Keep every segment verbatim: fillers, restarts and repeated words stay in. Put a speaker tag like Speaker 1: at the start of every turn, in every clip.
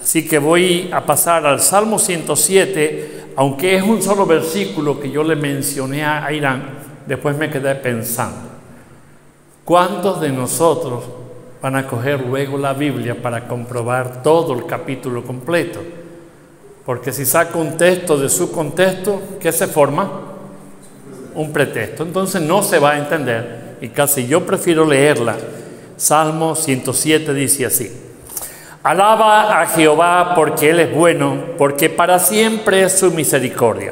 Speaker 1: Así que voy a pasar al Salmo ciento siete, aunque es un solo versículo que yo le mencioné a Irán, después me quedé pensando, ¿cuántos de nosotros van a coger luego la Biblia para comprobar todo el capítulo completo? Porque si saco un texto de su contexto, ¿qué se forma? Un pretexto. Entonces no se va a entender, y casi yo prefiero leerla. Salmo ciento siete dice así: alaba a Jehová porque Él es bueno, porque para siempre es su misericordia.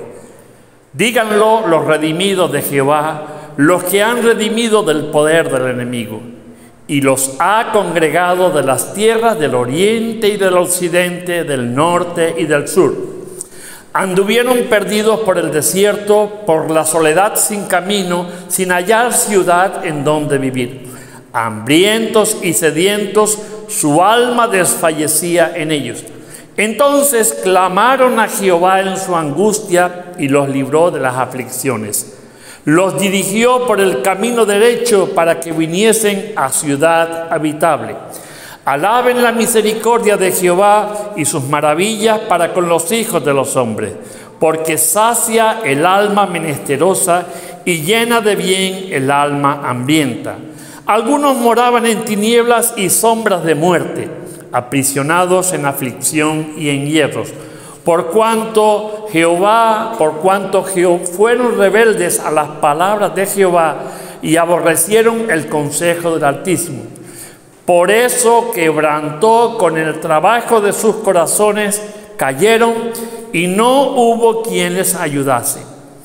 Speaker 1: Díganlo los redimidos de Jehová, los que han redimido del poder del enemigo, y los ha congregado de las tierras del oriente y del occidente, del norte y del sur. Anduvieron perdidos por el desierto, por la soledad sin camino, sin hallar ciudad en donde vivir. Hambrientos y sedientos, su alma desfallecía en ellos. Entonces clamaron a Jehová en su angustia y los libró de las aflicciones. Los dirigió por el camino derecho para que viniesen a ciudad habitable. Alaben la misericordia de Jehová y sus maravillas para con los hijos de los hombres, porque sacia el alma menesterosa y llena de bien el alma hambrienta. Algunos moraban en tinieblas y sombras de muerte, aprisionados en aflicción y en hierros. Por cuanto Jehová, por cuanto Jehová fueron rebeldes a las palabras de Jehová y aborrecieron el consejo del Altísimo. Por eso quebrantó con el trabajo de sus corazones, cayeron y no hubo quien les ayudase.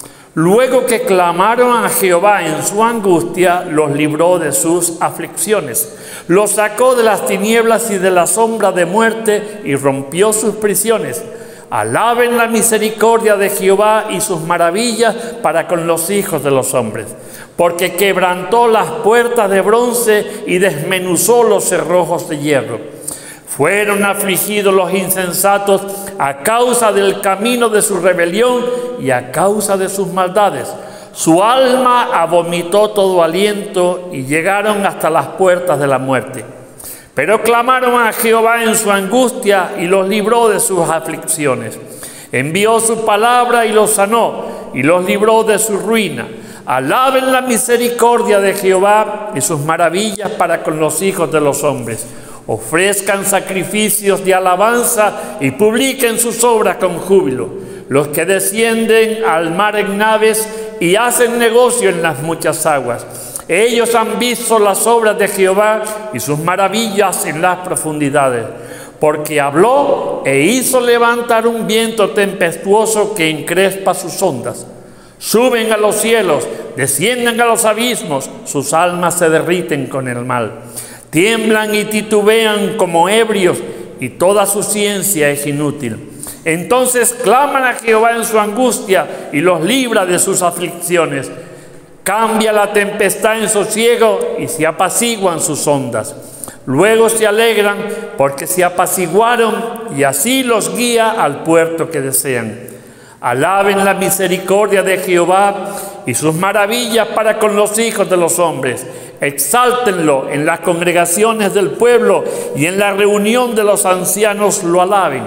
Speaker 1: Luego que clamaron a Jehová en su angustia, los libró de sus aflicciones. Los sacó de las tinieblas y de la sombra de muerte y rompió sus prisiones. Alaben la misericordia de Jehová y sus maravillas para con los hijos de los hombres. Porque quebrantó las puertas de bronce y desmenuzó los cerrojos de hierro. Fueron afligidos los insensatos a causa del camino de su rebelión y a causa de sus maldades. Su alma vomitó todo aliento y llegaron hasta las puertas de la muerte. Pero clamaron a Jehová en su angustia y los libró de sus aflicciones. Envió su palabra y los sanó y los libró de su ruina. Alaben la misericordia de Jehová y sus maravillas para con los hijos de los hombres. Ofrezcan sacrificios de alabanza y publiquen sus obras con júbilo. Los que descienden al mar en naves y hacen negocio en las muchas aguas. Ellos han visto las obras de Jehová y sus maravillas en las profundidades. Porque habló e hizo levantar un viento tempestuoso que encrespa sus ondas. Suben a los cielos, descienden a los abismos, sus almas se derriten con el mal. Tiemblan y titubean como ebrios, y toda su ciencia es inútil. Entonces claman a Jehová en su angustia y los libra de sus aflicciones. Cambia la tempestad en sosiego y se apaciguan sus ondas. Luego se alegran porque se apaciguaron y así los guía al puerto que desean. Alaben la misericordia de Jehová y sus maravillas para con los hijos de los hombres. Exáltenlo en las congregaciones del pueblo y en la reunión de los ancianos lo alaben.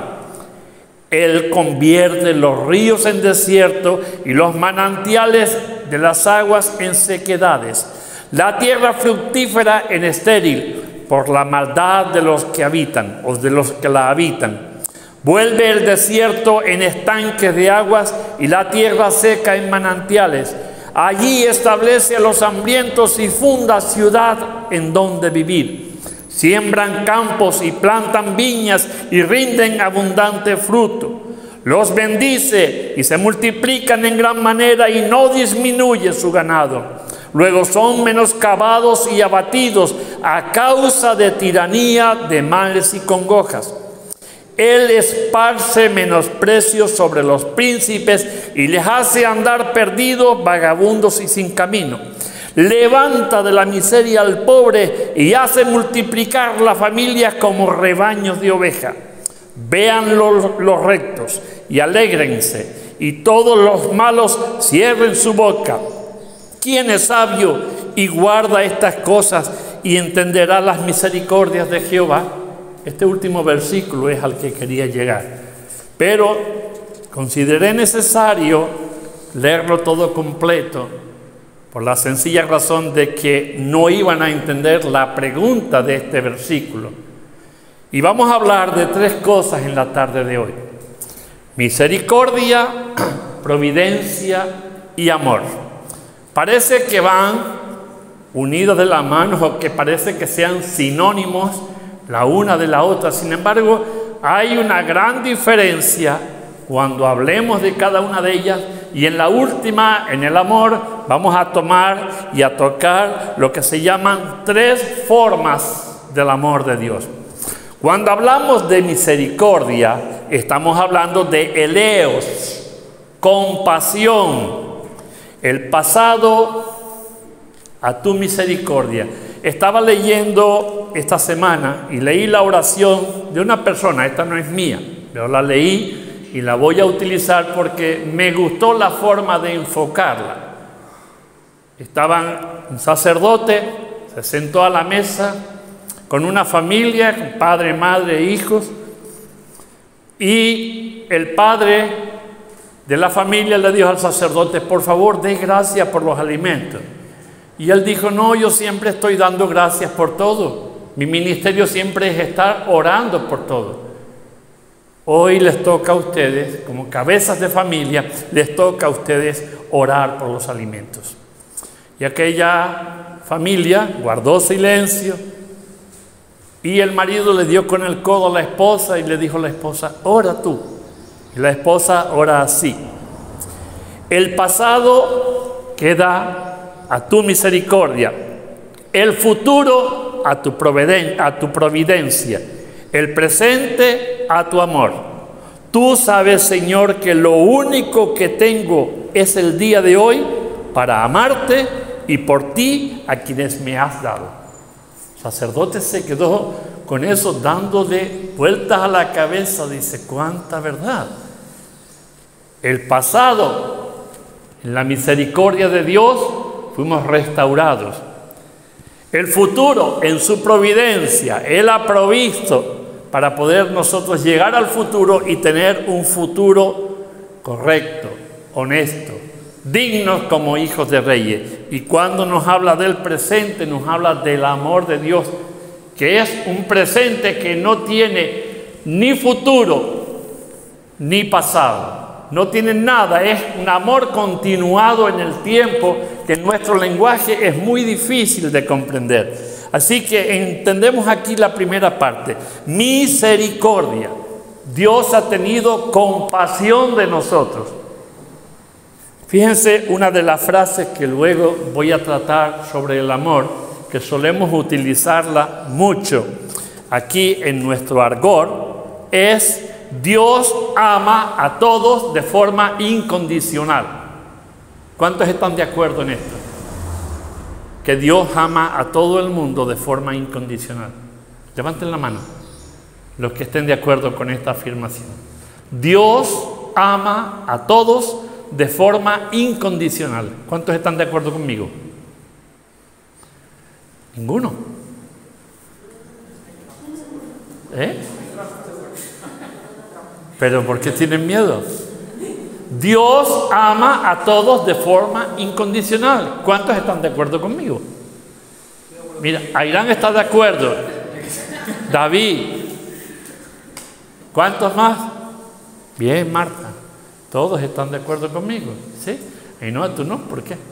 Speaker 1: Él convierte los ríos en desierto y los manantiales de las aguas en sequedades. La tierra fructífera en estéril por la maldad de los que habitan o de los que la habitan. Vuelve el desierto en estanques de aguas y la tierra seca en manantiales. Allí establece a los hambrientos y funda ciudad en donde vivir. Siembran campos y plantan viñas y rinden abundante fruto. Los bendice y se multiplican en gran manera y no disminuye su ganado. Luego son menoscabados y abatidos a causa de tiranía, de males y congojas. Él esparce menosprecio sobre los príncipes y les hace andar perdidos, vagabundos y sin camino. Levanta de la miseria al pobre y hace multiplicar las familias como rebaños de oveja. Vean los, los rectos y alégrense, y todos los malos cierren su boca. ¿Quién es sabio y guarda estas cosas y entenderá las misericordias de Jehová? Este último versículo es al que quería llegar. Pero consideré necesario leerlo todo completo por la sencilla razón de que no iban a entender la pregunta de este versículo. Y vamos a hablar de tres cosas en la tarde de hoy: misericordia, providencia y amor. Parece que van unidos de la mano, o que parece que sean sinónimos la una de la otra. Sin embargo, hay una gran diferencia cuando hablemos de cada una de ellas, y en la última, en el amor, vamos a tomar y a tocar lo que se llaman tres formas del amor de Dios. Cuando hablamos de misericordia, estamos hablando de eleos, compasión, el pasado a tu misericordia. Estaba leyendo esta semana y leí la oración de una persona, esta no es mía, pero la leí y la voy a utilizar porque me gustó la forma de enfocarla. Estaban un sacerdote, se sentó a la mesa con una familia, con padre, madre e hijos, y el padre de la familia le dijo al sacerdote: por favor, dé gracias por los alimentos. Y él dijo: no, yo siempre estoy dando gracias por todo. Mi ministerio siempre es estar orando por todo. Hoy les toca a ustedes, como cabezas de familia, les toca a ustedes orar por los alimentos. Y aquella familia guardó silencio, y el marido le dio con el codo a la esposa y le dijo a la esposa: ora tú. Y la esposa ora así: el pasado queda a tu misericordia, el futuro a tu providencia, a tu providencia, el presente a tu amor. Tú sabes, Señor, que lo único que tengo es el día de hoy para amarte y por ti a quienes me has dado. El sacerdote se quedó con eso dándole vueltas a la cabeza. Dice: cuánta verdad. El pasado, en la misericordia de Dios, fuimos restaurados. El futuro, en su providencia, Él ha provisto para poder nosotros llegar al futuro y tener un futuro correcto, honesto, dignos como hijos de reyes. Y cuando nos habla del presente, nos habla del amor de Dios, que es un presente que no tiene ni futuro ni pasado. No tiene nada, es un amor continuado en el tiempo que en nuestro lenguaje es muy difícil de comprender. Así que entendemos aquí la primera parte: misericordia. Dios ha tenido compasión de nosotros. Fíjense una de las frases que luego voy a tratar sobre el amor, que solemos utilizarla mucho aquí en nuestro argot, es: Dios ama a todos de forma incondicional. ¿Cuántos están de acuerdo en esto? Que Dios ama a todo el mundo de forma incondicional. Levanten la mano los que estén de acuerdo con esta afirmación. Dios ama a todos de forma incondicional. ¿Cuántos están de acuerdo conmigo? Ninguno. ¿Eh? ¿Pero por qué tienen miedo? Dios ama a todos de forma incondicional. ¿Cuántos están de acuerdo conmigo? Mira, Airán está de acuerdo. David. ¿Cuántos más? Bien, Marta. Todos están de acuerdo conmigo. ¿Sí? Y no, tú no. ¿Por qué?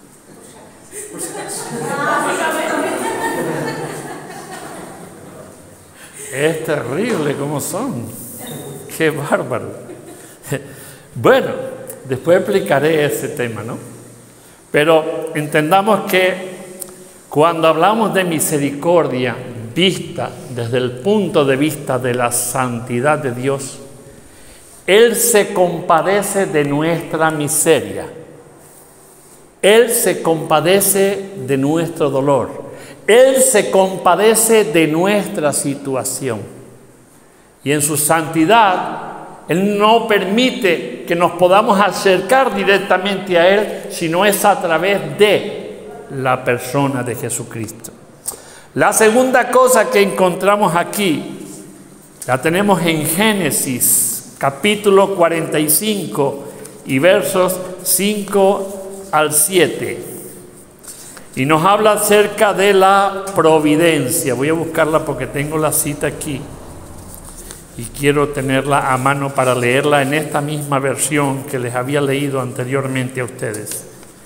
Speaker 1: Es terrible como son. Qué bárbaro. Bueno, después explicaré ese tema, ¿no? Pero entendamos que cuando hablamos de misericordia vista desde el punto de vista de la santidad de Dios, Él se compadece de nuestra miseria. Él se compadece de nuestro dolor. Él se compadece de nuestra situación. Y en su santidad, Él no permite que nos podamos acercar directamente a Él, sino es a través de la persona de Jesucristo. La segunda cosa que encontramos aquí La tenemos en Génesis, capítulo cuarenta y cinco y versos cinco al siete. Y nos habla acerca de la providencia. Voy a buscarla porque tengo la cita aquí y quiero tenerla a mano para leerla en esta misma versión que les había leído anteriormente a ustedes.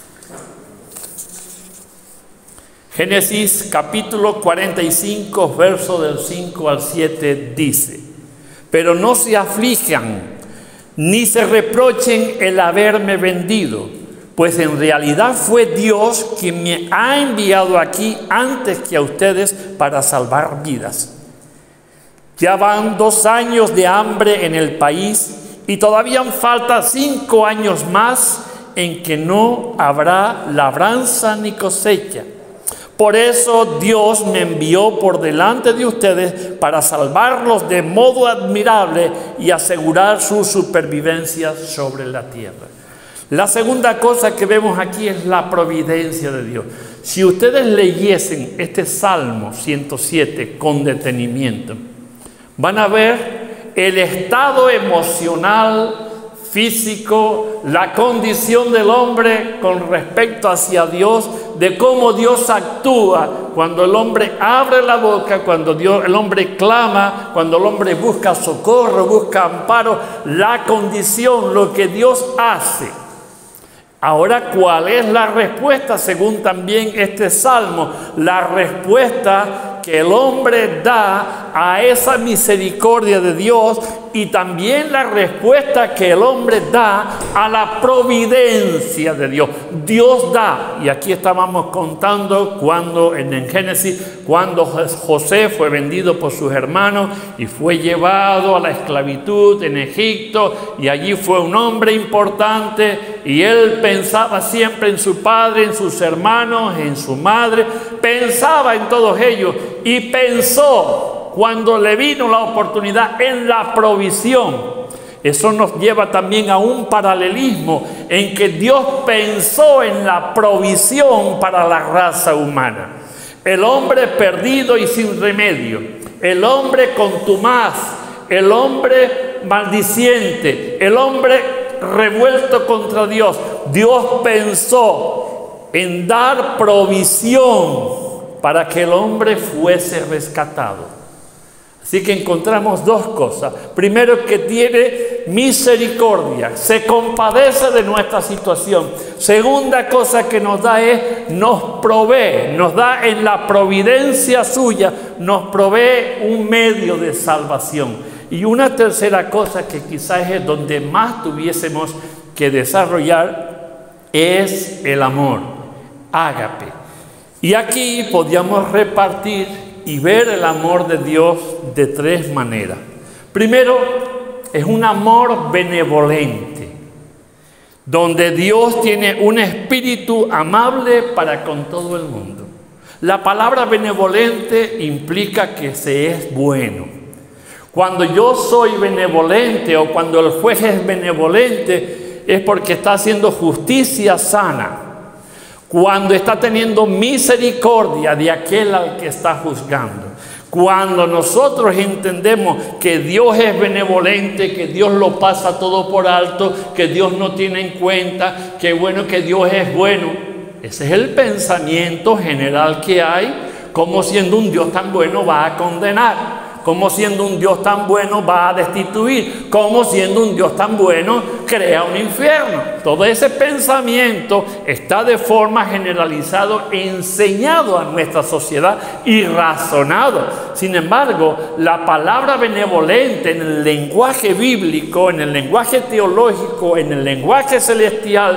Speaker 1: Génesis capítulo cuarenta y cinco, verso del cinco al siete dice: pero no se aflijan ni se reprochen el haberme vendido, pues en realidad fue Dios quien me ha enviado aquí antes que a ustedes para salvar vidas. Ya van dos años de hambre en el país y todavía falta cinco años más en que no habrá labranza ni cosecha. Por eso Dios me envió por delante de ustedes para salvarlos de modo admirable y asegurar su supervivencia sobre la tierra. La segunda cosa que vemos aquí es la providencia de Dios. Si ustedes leyesen este Salmo ciento siete con detenimiento, van a ver el estado emocional, físico, la condición del hombre con respecto hacia Dios, de cómo Dios actúa cuando el hombre abre la boca, cuando Dios, el hombre clama, cuando el hombre busca socorro, busca amparo, la condición, lo que Dios hace. Ahora, ¿cuál es la respuesta según también este salmo? La respuesta que el hombre da a esa misericordia de Dios y también la respuesta que el hombre da a la providencia de Dios. Dios da, y aquí estábamos contando cuando en el Génesis, cuando José fue vendido por sus hermanos y fue llevado a la esclavitud en Egipto, y allí fue un hombre importante y él pensaba siempre en su padre, en sus hermanos, en su madre, pensaba en todos ellos y pensó cuando le vino la oportunidad en la provisión. Eso nos lleva también a un paralelismo en que Dios pensó en la provisión para la raza humana. El hombre perdido y sin remedio, el hombre contumaz, el hombre maldiciente, el hombre revuelto contra Dios. Dios pensó en dar provisión para que el hombre fuese rescatado. Así que encontramos dos cosas. Primero, que tiene misericordia, se compadece de nuestra situación. Segunda cosa que nos da es, nos provee, nos da en la providencia suya, nos provee un medio de salvación. Y una tercera cosa que quizás es donde más tuviésemos que desarrollar es el amor, ágape. Y aquí podíamos repartir y ver el amor de Dios de tres maneras. Primero, es un amor benevolente, donde Dios tiene un espíritu amable para con todo el mundo. La palabra benevolente implica que se es bueno. Cuando yo soy benevolente o cuando el juez es benevolente, es porque está haciendo justicia sana. Cuando está teniendo misericordia de aquel al que está juzgando. Cuando nosotros entendemos que Dios es benevolente, que Dios lo pasa todo por alto, que Dios no tiene en cuenta, que bueno, que Dios es bueno. Ese es el pensamiento general que hay, como siendo un Dios tan bueno va a condenar. Como siendo un Dios tan bueno va a destituir, como siendo un Dios tan bueno crea un infierno. Todo ese pensamiento está de forma generalizado enseñado a nuestra sociedad y razonado. Sin embargo, la palabra benevolente en el lenguaje bíblico, en el lenguaje teológico, en el lenguaje celestial,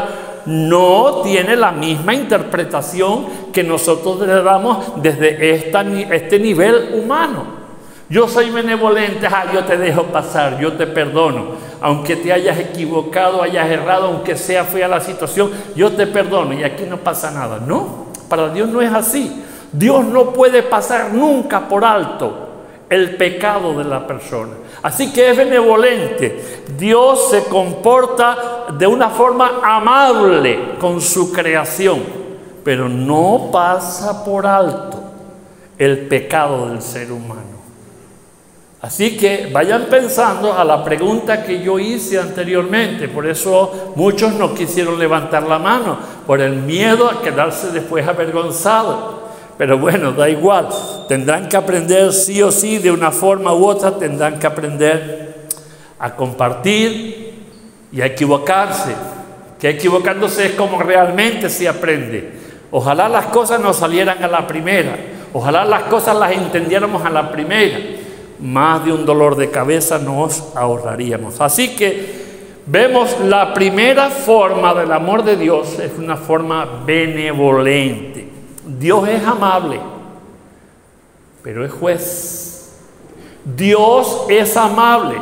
Speaker 1: no tiene la misma interpretación que nosotros le damos desde esta, este nivel humano. Yo soy benevolente, ah, yo te dejo pasar, yo te perdono. Aunque te hayas equivocado, hayas errado, aunque sea fea la situación, yo te perdono y aquí no pasa nada. No, para Dios no es así. Dios no puede pasar nunca por alto el pecado de la persona. Así que es benevolente. Dios se comporta de una forma amable con su creación, pero no pasa por alto el pecado del ser humano. Así que vayan pensando a la pregunta que yo hice anteriormente. Por eso muchos no quisieron levantar la mano, por el miedo a quedarse después avergonzados. Pero bueno, da igual. Tendrán que aprender sí o sí, de una forma u otra, tendrán que aprender a compartir y a equivocarse. Que equivocándose es como realmente se aprende. Ojalá las cosas nos salieran a la primera. Ojalá las cosas las entendiéramos a la primera. Más de un dolor de cabeza nos ahorraríamos. Así que vemos la primera forma del amor de Dios es una forma benevolente. Dios es amable, pero es juez. Dios es amable,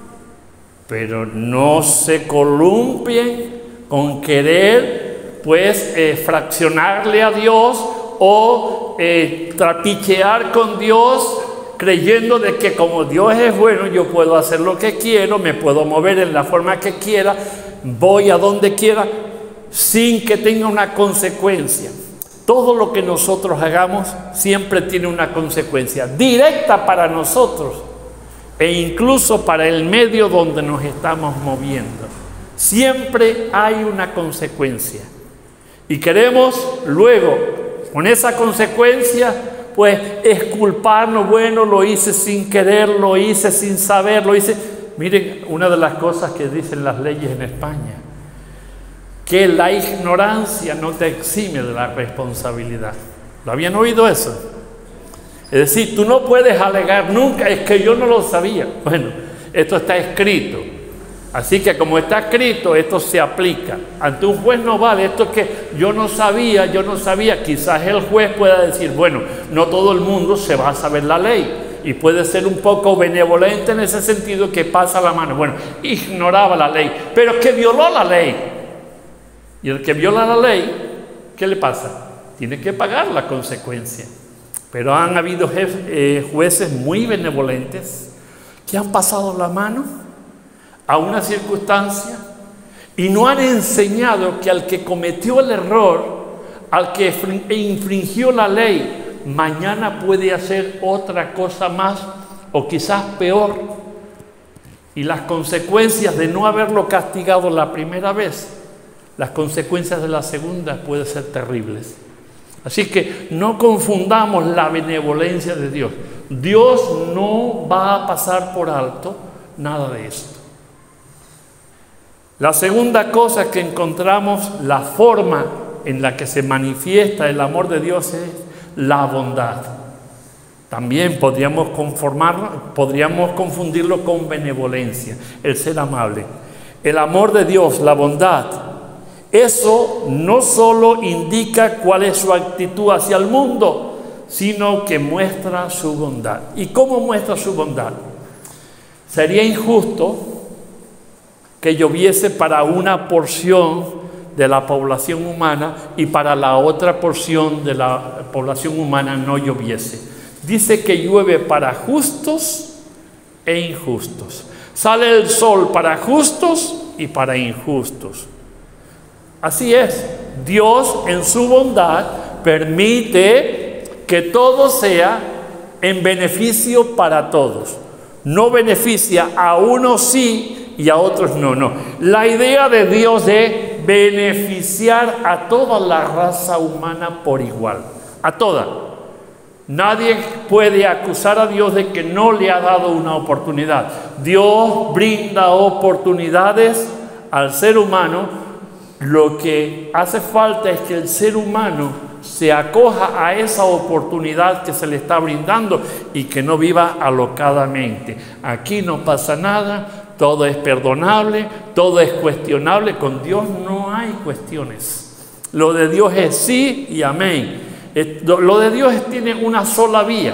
Speaker 1: pero no se columpien con querer pues eh, fraccionarle a Dios o eh, trapichear con Dios, creyendo de que como Dios es bueno, yo puedo hacer lo que quiero, me puedo mover en la forma que quiera, voy a donde quiera, sin que tenga una consecuencia. Todo lo que nosotros hagamos siempre tiene una consecuencia directa para nosotros e incluso para el medio donde nos estamos moviendo. Siempre hay una consecuencia. Y queremos luego, con esa consecuencia, pues exculparnos. Bueno, lo hice sin querer, lo hice sin saber, lo hice... Miren, una de las cosas que dicen las leyes en España, que la ignorancia no te exime de la responsabilidad. ¿Lo habían oído eso? Es decir, tú no puedes alegar nunca, es que yo no lo sabía. Bueno, esto está escrito. Así que como está escrito, esto se aplica. Ante un juez no vale esto que yo no sabía, yo no sabía. Quizás el juez pueda decir, bueno, no todo el mundo se va a saber la ley. Y puede ser un poco benevolente en ese sentido, que pasa la mano. Bueno, ignoraba la ley, pero que violó la ley. Y el que viola la ley, ¿qué le pasa? Tiene que pagar la consecuencia. Pero han habido jef, eh, jueces muy benevolentes que han pasado la mano a una circunstancia y no han enseñado que al que cometió el error, al que infringió la ley, mañana puede hacer otra cosa más o quizás peor. Y las consecuencias de no haberlo castigado la primera vez, las consecuencias de la segunda pueden ser terribles. Así que no confundamos la benevolencia de Dios. Dios no va a pasar por alto nada de esto. La segunda cosa que encontramos, la forma en la que se manifiesta el amor de Dios, es la bondad. También podríamos conformarnos, podríamos confundirlo con benevolencia, el ser amable. El amor de Dios, la bondad, eso no solo indica cuál es su actitud hacia el mundo, sino que muestra su bondad. ¿Y cómo muestra su bondad? Sería injusto que lloviese para una porción de la población humana y para la otra porción de la población humana no lloviese. Dice que llueve para justos e injustos. Sale el sol para justos y para injustos. Así es, Dios en su bondad permite que todo sea en beneficio para todos. No beneficia a unos sí y a otros no, no. La idea de Dios es beneficiar a toda la raza humana por igual, a toda. Nadie puede acusar a Dios de que no le ha dado una oportunidad. Dios brinda oportunidades al ser humano. Lo que hace falta es que el ser humano se acoja a esa oportunidad que se le está brindando y que no viva alocadamente. Aquí no pasa nada, todo es perdonable, todo es cuestionable. Con Dios no hay cuestiones. Lo de Dios es sí y amén. Lo de Dios tiene una sola vía.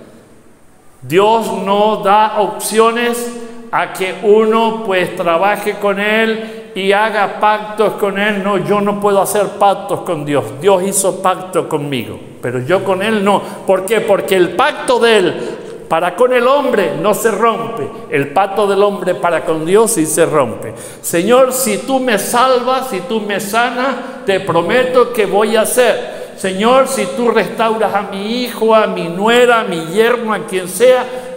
Speaker 1: Dios no da opciones a que uno pues trabaje con Él y haga pactos con Él. No, yo no puedo hacer pactos con Dios. Dios hizo pacto conmigo, pero yo con Él no. ¿Por qué? Porque el pacto de Él para con el hombre no se rompe. El pacto del hombre para con Dios sí se rompe. Señor, si tú me salvas, si tú me sanas, te prometo que voy a hacer. Señor, si tú restauras a mi hijo, a mi nuera, a mi yerno, a quien sea,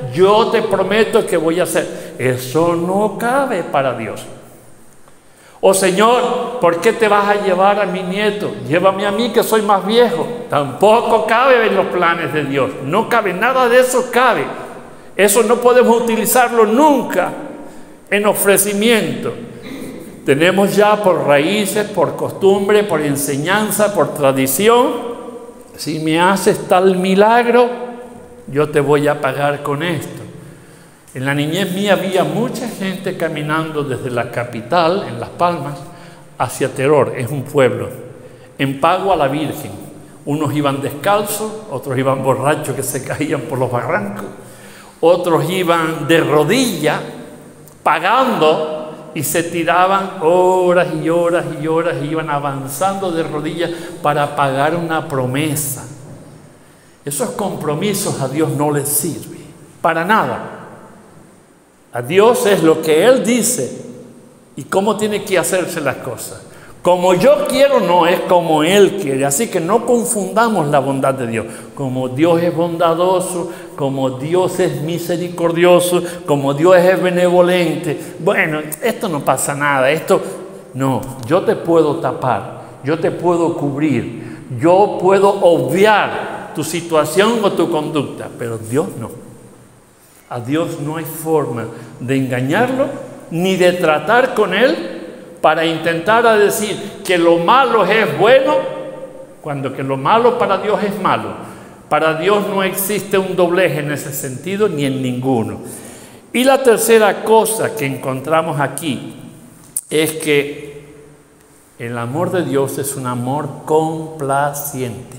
Speaker 1: yo te prometo que voy a hacer. Eso no cabe para Dios. O Señor, ¿por qué te vas a llevar a mi nieto? Llévame a mí que soy más viejo. Tampoco cabe en los planes de Dios. No cabe, nada de eso cabe. Eso no podemos utilizarlo nunca en ofrecimiento. Tenemos ya por raíces, por costumbre, por enseñanza, por tradición. Si me haces tal milagro, yo te voy a pagar con esto. En la niñez mía había mucha gente caminando desde la capital, en Las Palmas, hacia Teror, es un pueblo, en pago a la Virgen. Unos iban descalzos, otros iban borrachos que se caían por los barrancos, otros iban de rodillas, pagando, y se tiraban horas y horas y horas, y iban avanzando de rodillas para pagar una promesa. Esos compromisos a Dios no les sirven, para nada. A Dios es lo que Él dice y cómo tiene que hacerse las cosas. Como yo quiero no es como Él quiere. Así que no confundamos la bondad de Dios. Como Dios es bondadoso, como Dios es misericordioso, como Dios es benevolente. Bueno, esto no pasa nada. Esto no, yo te puedo tapar, yo te puedo cubrir, yo puedo obviar tu situación o tu conducta, pero Dios no. A Dios no hay forma de engañarlo ni de tratar con Él para intentar a decir que lo malo es bueno, cuando que lo malo para Dios es malo. Para Dios no existe un doblez en ese sentido ni en ninguno. Y la tercera cosa que encontramos aquí es que el amor de Dios es un amor complaciente.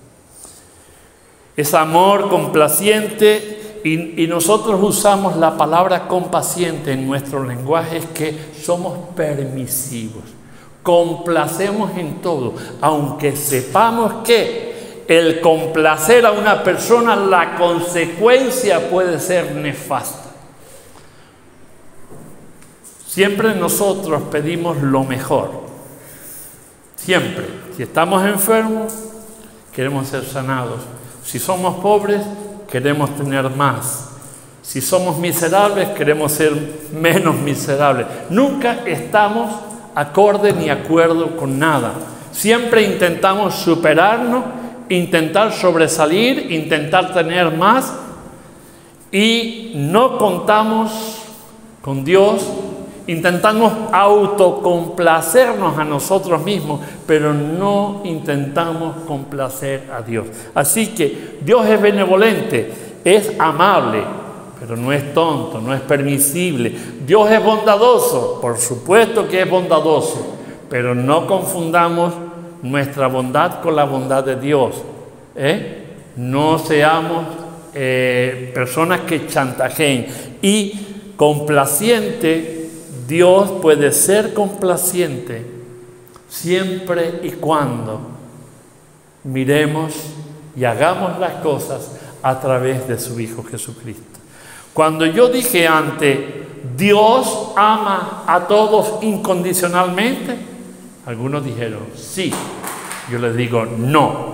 Speaker 1: Es amor complaciente. Y, y nosotros usamos la palabra compaciente en nuestro lenguaje, es que somos permisivos, complacemos en todo, aunque sepamos que el complacer a una persona, la consecuencia puede ser nefasta. Siempre nosotros pedimos lo mejor, siempre. Si estamos enfermos, queremos ser sanados. Si somos pobres, queremos tener más. Si somos miserables, queremos ser menos miserables. Nunca estamos acorde ni acuerdo con nada. Siempre intentamos superarnos, intentar sobresalir, intentar tener más, y no contamos con Dios. Intentamos autocomplacernos a nosotros mismos, pero no intentamos complacer a Dios. Así que Dios es benevolente, es amable, pero no es tonto, no es permisible. Dios es bondadoso, por supuesto que es bondadoso, pero no confundamos nuestra bondad con la bondad de Dios, ¿eh? No seamos eh, personas que chantajeen. Y complaciente, Dios puede ser complaciente siempre y cuando miremos y hagamos las cosas a través de su Hijo Jesucristo. Cuando yo dije antes, Dios ama a todos incondicionalmente, algunos dijeron sí. Yo les digo no,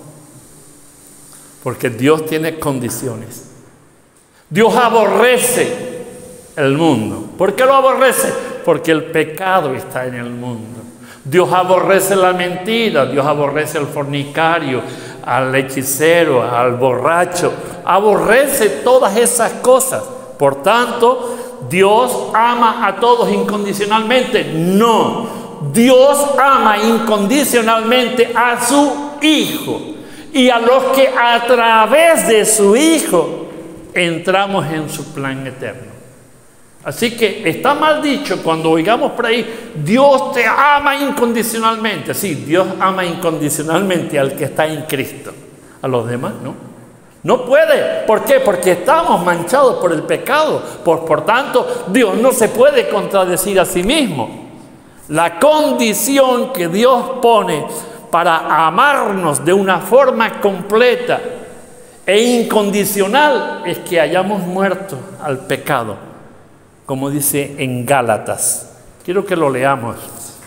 Speaker 1: porque Dios tiene condiciones. Dios aborrece el mundo. ¿Por qué lo aborrece? Porque el pecado está en el mundo. Dios aborrece la mentira, Dios aborrece al fornicario, al hechicero, al borracho. Aborrece todas esas cosas. Por tanto, ¿Dios ama a todos incondicionalmente? No. Dios ama incondicionalmente a su Hijo y a los que a través de su Hijo entramos en su plan eterno. Así que está mal dicho cuando oigamos por ahí, Dios te ama incondicionalmente. Sí, Dios ama incondicionalmente al que está en Cristo. A los demás no. No puede. ¿Por qué? Porque estamos manchados por el pecado. Por, por tanto, Dios no se puede contradecir a sí mismo. La condición que Dios pone para amarnos de una forma completa e incondicional es que hayamos muerto al pecado. Como dice en Gálatas. Quiero que lo leamos.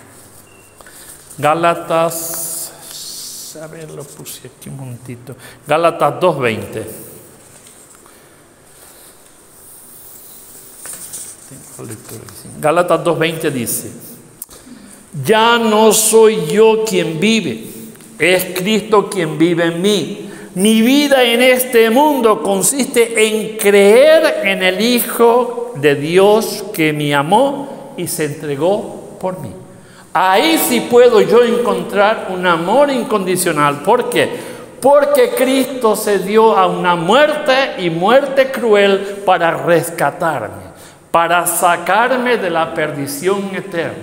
Speaker 1: Gálatas, a ver, lo puse aquí un momentito. Gálatas dos veinte. Gálatas dos veinte dice: ya no soy yo quien vive, es Cristo quien vive en mí. Mi vida en este mundo consiste en creer en el Hijo de Dios que me amó y se entregó por mí. Ahí sí puedo yo encontrar un amor incondicional. ¿Por qué? Porque Cristo se dio a una muerte y muerte cruel para rescatarme, para sacarme de la perdición eterna.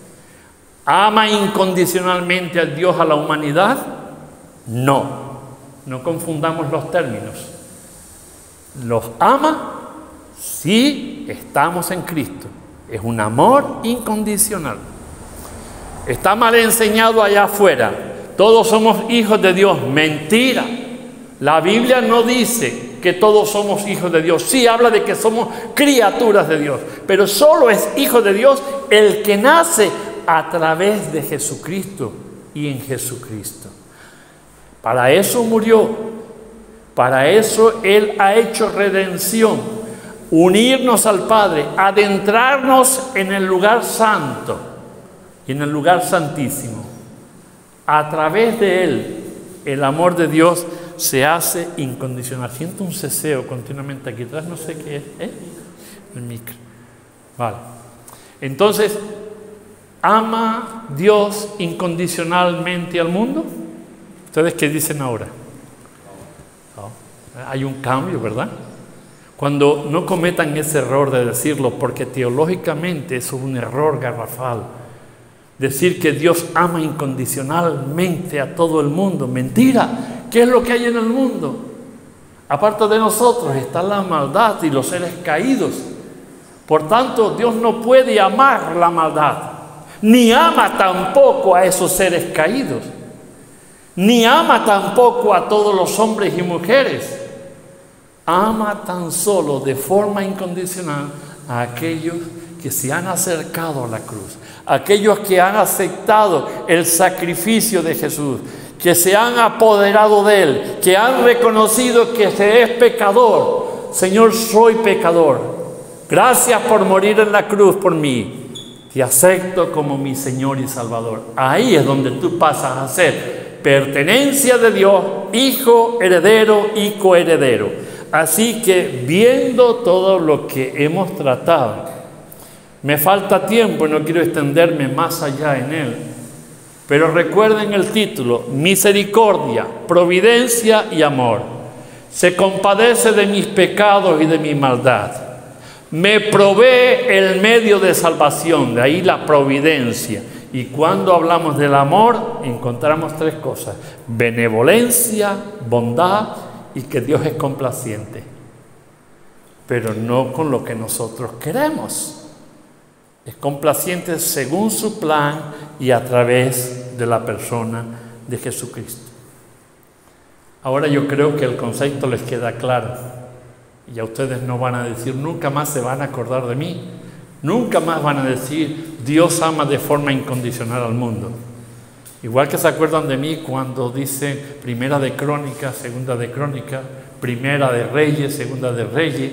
Speaker 1: ¿Ama incondicionalmente a Dios a la humanidad? No. No confundamos los términos. ¿Los ama? Sí, estamos en Cristo. Es un amor incondicional. Está mal enseñado allá afuera. Todos somos hijos de Dios. Mentira. La Biblia no dice que todos somos hijos de Dios. Sí habla de que somos criaturas de Dios. Pero solo es hijo de Dios el que nace a través de Jesucristo y en Jesucristo. Para eso murió, para eso Él ha hecho redención, unirnos al Padre, adentrarnos en el lugar santo y en el lugar santísimo. A través de Él, el amor de Dios se hace incondicional. Siento un ceseo continuamente aquí atrás, no sé qué es, ¿eh? El micro. Vale. Entonces, ¿ama Dios incondicionalmente al mundo? ¿Ustedes qué dicen ahora? No. Hay un cambio, ¿verdad? Cuando no cometan ese error de decirlo, porque teológicamente eso es un error garrafal. Decir que Dios ama incondicionalmente a todo el mundo. Mentira. ¿Qué es lo que hay en el mundo? Aparte de nosotros está la maldad y los seres caídos. Por tanto, Dios no puede amar la maldad, ni ama tampoco a esos seres caídos. Ni ama tampoco a todos los hombres y mujeres. Ama tan solo de forma incondicional a aquellos que se han acercado a la cruz, aquellos que han aceptado el sacrificio de Jesús, que se han apoderado de Él, que han reconocido que se es pecador. Señor, soy pecador. Gracias por morir en la cruz por mí. Te acepto como mi Señor y Salvador. Ahí es donde tú pasas a ser pertenencia de Dios, hijo, heredero y coheredero. Así que viendo todo lo que hemos tratado, me falta tiempo y no quiero extenderme más allá en él. Pero recuerden el título: misericordia, providencia y amor. Se compadece de mis pecados y de mi maldad. Me provee el medio de salvación, de ahí la providencia. Y cuando hablamos del amor, encontramos tres cosas: benevolencia, bondad y que Dios es complaciente. Pero no con lo que nosotros queremos. Es complaciente según su plan y a través de la persona de Jesucristo. Ahora yo creo que el concepto les queda claro. Y a ustedes no van a decir, nunca más se van a acordar de mí. Nunca más van a decir, Dios ama de forma incondicional al mundo. Igual que se acuerdan de mí cuando dice primera de Crónicas, segunda de Crónicas, primera de Reyes, segunda de Reyes.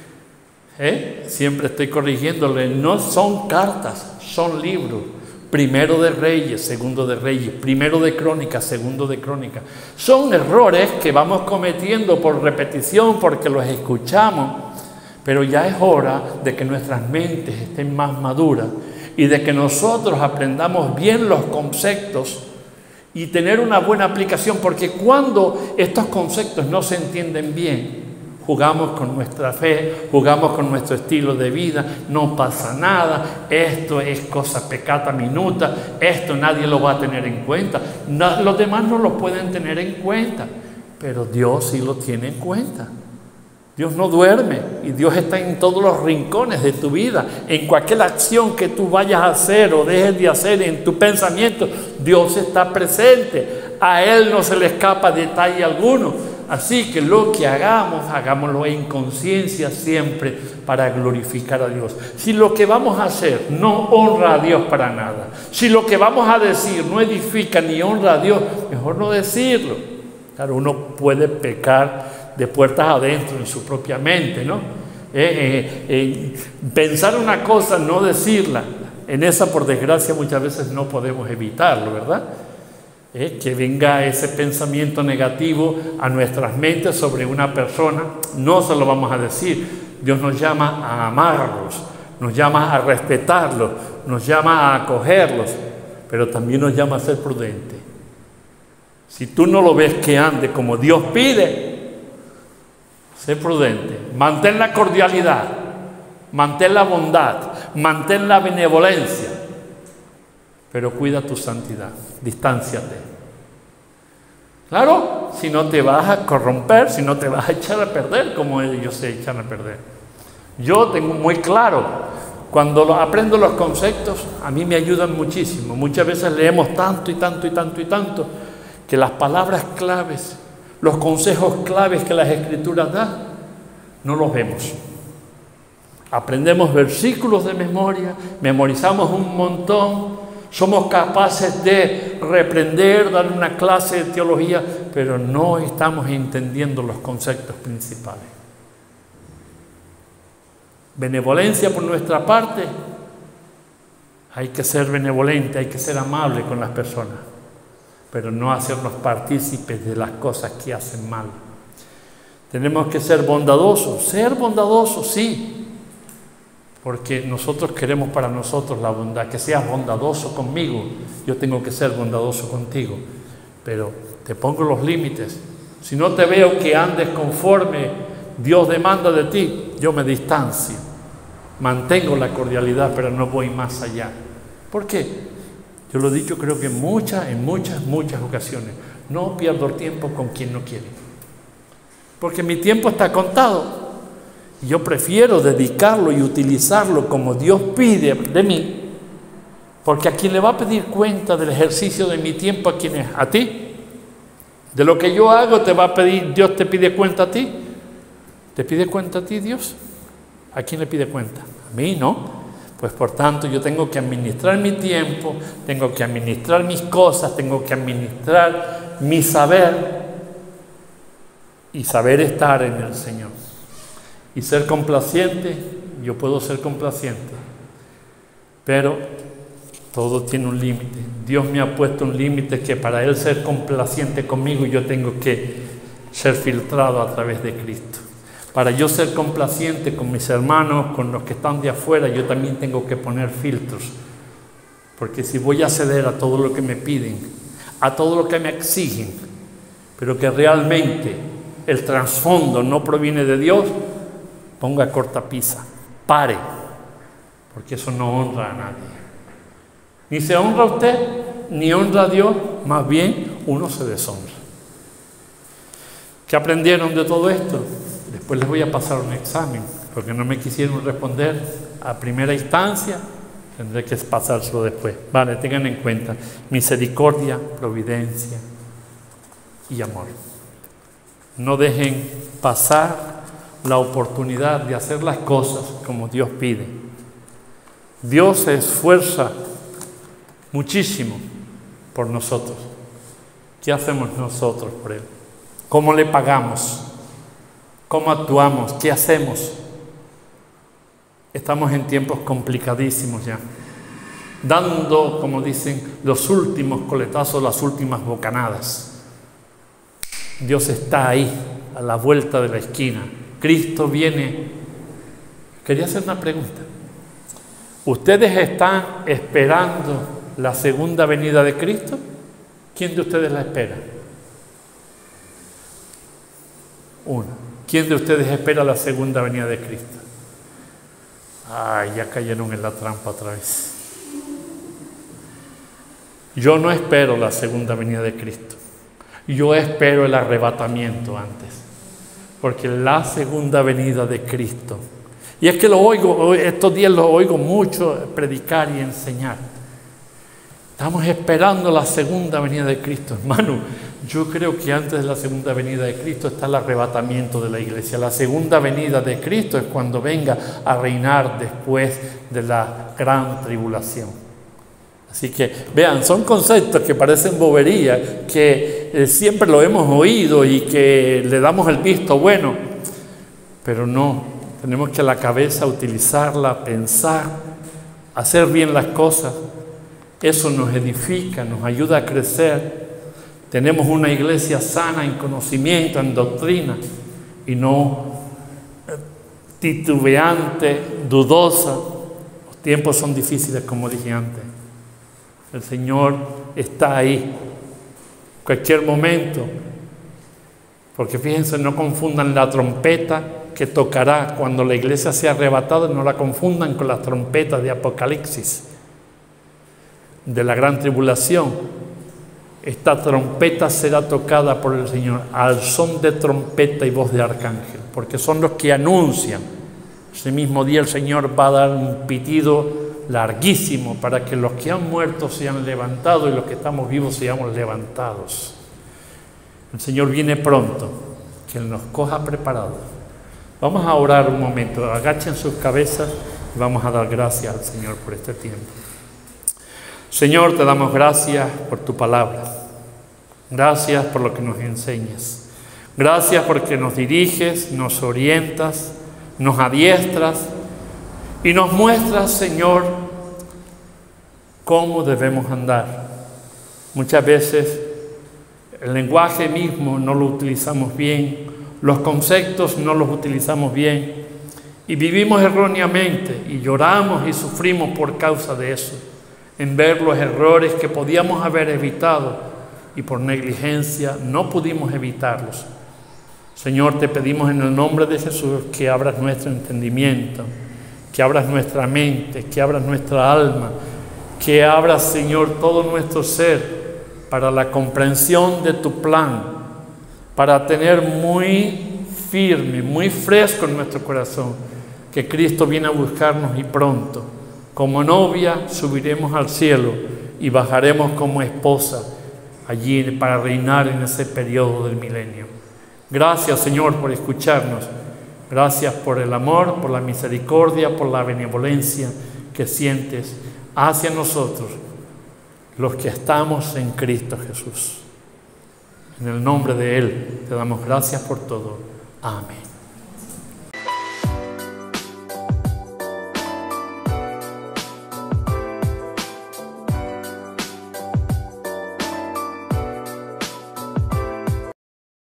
Speaker 1: ¿Eh? Siempre estoy corrigiéndole, no son cartas, son libros. Primero de Reyes, segundo de Reyes, primero de Crónicas, segundo de Crónicas. Son errores que vamos cometiendo por repetición porque los escuchamos. Pero ya es hora de que nuestras mentes estén más maduras y de que nosotros aprendamos bien los conceptos y tener una buena aplicación, porque cuando estos conceptos no se entienden bien, jugamos con nuestra fe, jugamos con nuestro estilo de vida, no pasa nada, esto es cosa pecata minuta, esto nadie lo va a tener en cuenta, no, los demás no lo pueden tener en cuenta, pero Dios sí lo tiene en cuenta. Dios no duerme y Dios está en todos los rincones de tu vida. En cualquier acción que tú vayas a hacer o dejes de hacer en tu pensamiento, Dios está presente. A Él no se le escapa detalle alguno. Así que lo que hagamos, hagámoslo en conciencia siempre para glorificar a Dios. Si lo que vamos a hacer no honra a Dios para nada, si lo que vamos a decir no edifica ni honra a Dios, mejor no decirlo. Claro, uno puede pecar de puertas adentro en su propia mente, ¿no? Eh, eh, eh, pensar una cosa, no decirla. En esa, por desgracia, muchas veces no podemos evitarlo, ¿verdad? Eh, que venga ese pensamiento negativo a nuestras mentes sobre una persona, no se lo vamos a decir. Dios nos llama a amarlos, nos llama a respetarlos, nos llama a acogerlos, pero también nos llama a ser prudentes. Si tú no lo ves que ande como Dios pide, sé prudente, mantén la cordialidad, mantén la bondad, mantén la benevolencia, pero cuida tu santidad, distánciate. Claro, si no te vas a corromper, si no te vas a echar a perder como ellos se echan a perder. Yo tengo muy claro, cuando aprendo los conceptos, a mí me ayudan muchísimo. Muchas veces leemos tanto y tanto y tanto y tanto, que las palabras claves, los consejos claves que las Escrituras dan, no los vemos. Aprendemos versículos de memoria, memorizamos un montón, somos capaces de reprender, dar una clase de teología, pero no estamos entendiendo los conceptos principales. Benevolencia por nuestra parte, hay que ser benevolente, hay que ser amable con las personas, pero no hacernos partícipes de las cosas que hacen mal. Tenemos que ser bondadosos, ser bondadosos, sí, porque nosotros queremos para nosotros la bondad, que seas bondadoso conmigo, yo tengo que ser bondadoso contigo, pero te pongo los límites. Si no te veo que andes conforme Dios demanda de ti, yo me distancio, mantengo la cordialidad, pero no voy más allá. ¿Por qué? Yo lo he dicho creo que en muchas, en muchas, muchas ocasiones, no pierdo el tiempo con quien no quiere, porque mi tiempo está contado. Yo prefiero dedicarlo y utilizarlo como Dios pide de mí, porque a quien le va a pedir cuenta del ejercicio de mi tiempo, ¿a quién es? ¿A ti? De lo que yo hago te va a pedir, Dios te pide cuenta a ti. ¿Te pide cuenta a ti Dios? ¿A quién le pide cuenta? A mí, ¿no? Pues por tanto yo tengo que administrar mi tiempo, tengo que administrar mis cosas, tengo que administrar mi saber y saber estar en el Señor. Y ser complaciente, yo puedo ser complaciente, pero todo tiene un límite. Dios me ha puesto un límite que para Él ser complaciente conmigo yo tengo que ser filtrado a través de Cristo. Para yo ser complaciente con mis hermanos, con los que están de afuera, yo también tengo que poner filtros. Porque si voy a ceder a todo lo que me piden, a todo lo que me exigen, pero que realmente el trasfondo no proviene de Dios, ponga cortapisa, pare, porque eso no honra a nadie. Ni se honra a usted, ni honra a Dios, más bien uno se deshonra. ¿Qué aprendieron de todo esto? Después les voy a pasar un examen, porque no me quisieron responder a primera instancia, tendré que pasárselo después. Vale, tengan en cuenta misericordia, providencia y amor. No dejen pasar la oportunidad de hacer las cosas como Dios pide. Dios se esfuerza muchísimo por nosotros. ¿Qué hacemos nosotros por Él? ¿Cómo le pagamos? ¿Cómo actuamos? ¿Qué hacemos? Estamos en tiempos complicadísimos ya, dando, como dicen, los últimos coletazos, las últimas bocanadas. Dios está ahí, a la vuelta de la esquina. Cristo viene. Quería hacer una pregunta. ¿Ustedes están esperando la segunda venida de Cristo? ¿Quién de ustedes la espera? Uno. ¿Quién de ustedes espera la segunda venida de Cristo? Ay, ya cayeron en la trampa otra vez. Yo no espero la segunda venida de Cristo. Yo espero el arrebatamiento antes. Porque la segunda venida de Cristo, y es que lo oigo, estos días lo oigo mucho predicar y enseñar. Estamos esperando la segunda venida de Cristo, hermano. Yo creo que antes de la segunda venida de Cristo está el arrebatamiento de la iglesia. La segunda venida de Cristo es cuando venga a reinar después de la gran tribulación. Así que, vean, son conceptos que parecen bobería, que eh, siempre lo hemos oído y que le damos el visto bueno, pero no, Tenemos que la cabeza utilizarla, pensar, hacer bien las cosas. Eso nos edifica, nos ayuda a crecer. Tenemos una iglesia sana en conocimiento, en doctrina, y no titubeante, dudosa. Los tiempos son difíciles, como dije antes. El Señor está ahí, cualquier momento. Porque fíjense, no confundan la trompeta que tocará cuando la iglesia sea arrebatada, no la confundan con las trompetas de Apocalipsis, de la gran tribulación. Esta trompeta será tocada por el Señor al son de trompeta y voz de arcángel, porque son los que anuncian. Ese mismo día el Señor va a dar un pitido larguísimo para que los que han muerto sean levantados y los que estamos vivos seamos levantados. El Señor viene pronto, que Él nos coja preparados. Vamos a orar un momento, agachen sus cabezas y vamos a dar gracias al Señor por este tiempo. Señor, te damos gracias por tu palabra. Gracias por lo que nos enseñas. Gracias porque nos diriges, nos orientas, nos adiestras y nos muestras, Señor, cómo debemos andar. Muchas veces el lenguaje mismo no lo utilizamos bien, los conceptos no los utilizamos bien y vivimos erróneamente y lloramos y sufrimos por causa de eso, en ver los errores que podíamos haber evitado y por negligencia no pudimos evitarlos. Señor, te pedimos en el nombre de Jesús que abras nuestro entendimiento, que abras nuestra mente, que abras nuestra alma, que abras, Señor, todo nuestro ser para la comprensión de tu plan, para tener muy firme, muy fresco en nuestro corazón, que Cristo viene a buscarnos y pronto. Como novia subiremos al cielo y bajaremos como esposa allí para reinar en ese periodo del milenio. Gracias, Señor, por escucharnos. Gracias por el amor, por la misericordia, por la benevolencia que sientes hacia nosotros, los que estamos en Cristo Jesús. En el nombre de Él te damos gracias por todo. Amén.